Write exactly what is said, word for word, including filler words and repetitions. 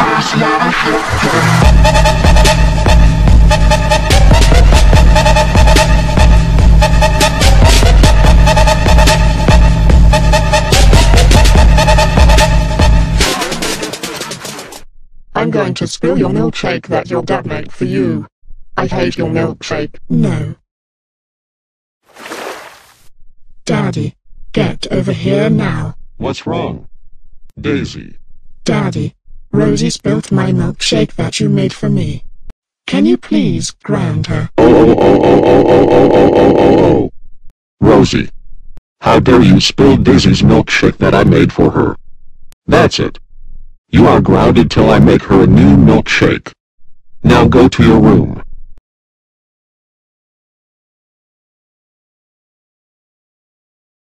I'm going to spill your milkshake that your dad made for you. I hate your milkshake. No. Daddy, get over here now. What's wrong? Daisy. Daddy, Rosie spilt my milkshake that you made for me. Can you please ground her? Oh, oh, oh, oh, oh, oh, oh, oh, oh, oh, oh. Rosie. How dare you spill Daisy's milkshake that I made for her? That's it. You are grounded till I make her a new milkshake. Now go to your room.